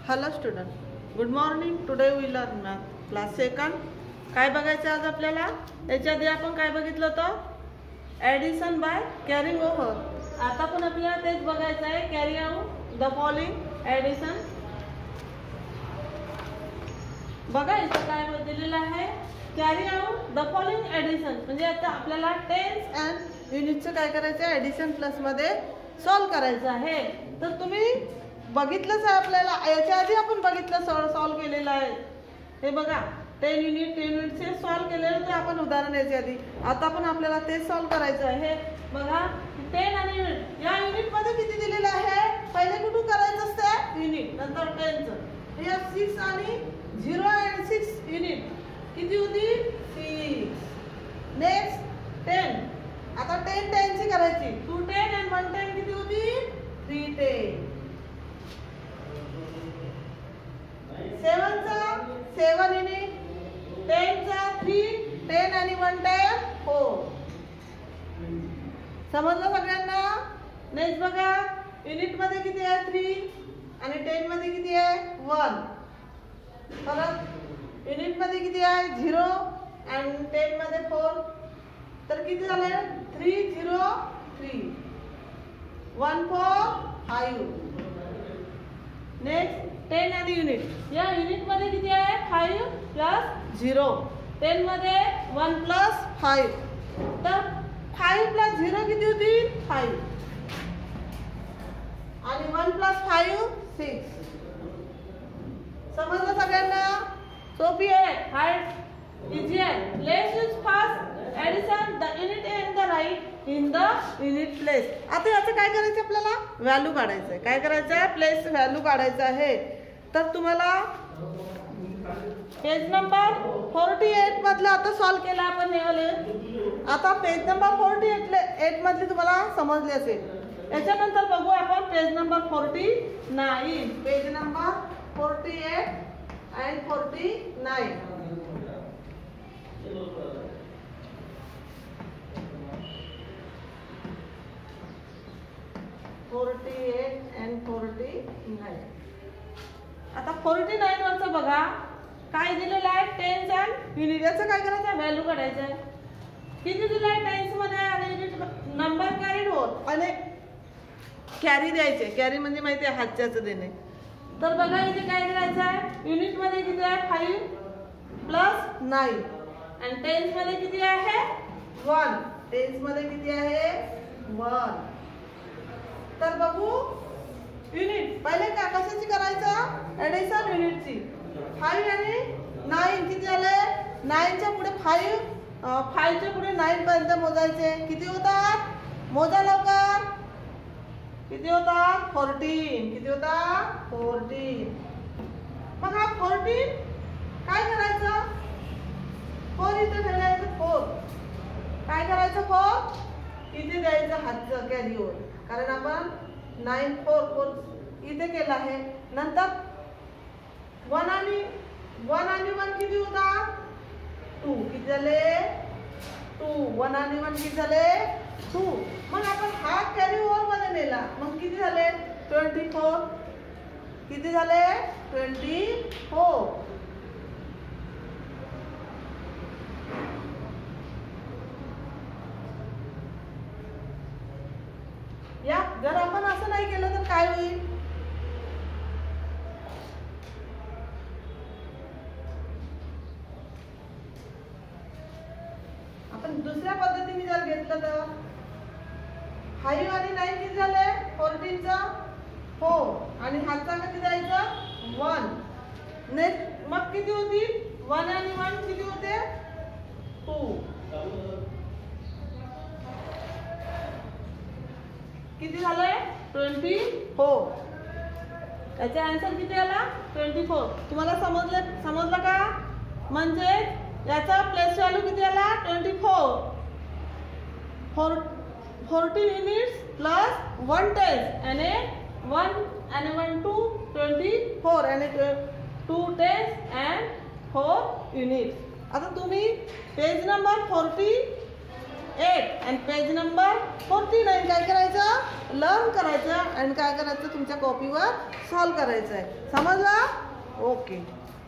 Hello student, good morning. Today we learn math class second. काय बघायचं आज आपल्याला? याच्या आधी आपण काय बघितलं होतं? Addition by carrying over. आता पण आपल्याला तेच बघायचं आहे, carry out the following addition. बघा इथं काय दिलेलं आहे, carry out the following addition. म्हणजे आता आपल्याला टेन्स अँड युनिटचं काय करायचं आहे, ॲडिशन प्लसमध्ये सॉल्व करायचं आहे. तर तुम्ही बघितलंच आहे, आपल्याला याच्या आधी आपण बघितलं, सॉल्व केलेलं आहे. हे बघा 10 युनिटचे सॉल्व केलेलं होतं आपण उदाहरण याच्या आधी. आता पण आपल्याला ते सॉल्व करायचं आहे. बघा 10 आणि युनिट, या युनिटमध्ये किती दिलेलं आहे? पहिले कुठून करायचं असतं? युनिट, नंतर 10चं. या 6 आणि 0 आणि 6 युनिट किती होती? 6. नेक्स्ट 10. आता 10 10ची करायची. 2 10 आणि 1 10 किती होती? 3 10. 7चा 7 युनिट, 10चा 3, 10 आणि 1 10 4. समजलं सगळ्यांना? नेक्स्ट बघा, युनिट मध्ये किती आहे? 3 आणि 10 मध्ये किती आहे? 1. परत युनिट मध्ये किती आहे? 0 आणि 10 मध्ये 4. तर किती झाले? 3 0 3, 1 4 5. नेक्स्ट 10 आणि युनिट, या युनिट मध्ये किती आहे? 5 प्लस 0. 10 मध्ये 1 प्लस 5. तर 5 प्लस 0 किती होती? 5. आणि 1 प्लस 5 6. समजलं सगळ्यांना? सोपी आहे, हार्ड इझी आहे. Let's use fast addition the unit and the right in the unit place. आता याचं काय करायचं? आपल्याला व्हॅल्यू काढायचं आहे. काय करायचं आहे? प्लेस व्हॅल्यू काढायचं आहे. तर तुम्हाला पेज नंबर 48 मधलं आता सॉल्व केला आपण हे वाले. आता पेज नंबर 48 मधली तुम्हाला समजली असेल. याच्यानंतर बघू आपण page number 49. Page number 48 and 49. आता 49 वरचं बघा काय दिलेलं आहे? Tense and unit. याचं काय करायचं? व्हॅल्यू काढायचं आहे. किती दिलं आहे टेन्स मध्ये आणि युनिट? नंबर कॅरीड होत आणि कॅरी द्यायचे. कॅरी म्हणजे माहिती आहे, हातच्याचं देणे. तर बघा इथे काय करायचं आहे? युनिट मध्ये किती आहे? 5 प्लस 9. आणि टेन्स मध्ये किती आहे? 1. टेन्स मध्ये किती आहे? 1. तर बघू युनिट पहिले का कशाची करायचं? ॲडिशन युनिटची. 5 आणि 9 किती झाले? 9च्या पुढे 5च्या पुढे 9 पर्यंत मोजायचे. किती होतात? मोजा लवकर. किती होतात? 14. किती होतात? 14. मग हा 14 काय करायचं? 4 इथे ठेवायचं. 4 काय करायचं? 4 इथे द्यायचं हातचं कॅरीवर, कारण आपण 9 4 इथे केलं आहे. नंतर 1 आणि 1 किती होता? 2. किती झाले? 2. 1 आणि 1 किती झाले? 2. मग आपण हा कॅरी ओव्हर मध्ये नेला, मग किती झाले? 24. किती झाले? 24. या जर आपण असं नाही केलं तर काय होईल? आपण दुसऱ्या पद्धतीने जर घेतलं तर 5 आणि 9 किती झाले? 14चा 4 आणि हातचा किती द्यायचं? 1. नेक्स्ट मग किती होती? 1 आणि 1 किती होते? 2. किती झालंय? 24. याचा आन्सर किती आला? 24. तुम्हाला समजलं का? म्हणजे याचा प्लेस व्हॅल्यू किती आला? 24. 14 युनिट्स प्लस 1 टेन्स आणि 1 2 24 आणि 2 टेन्स अँड 4 युनिट्स. आता तुम्ही पेज नंबर 40 8 आणि पेज नंबर 49 काय करायचं, लर्न करायचं आणि काय करायचं, तुमच्या कॉपीवर सॉल्व करायचं आहे. समजलं? ओके.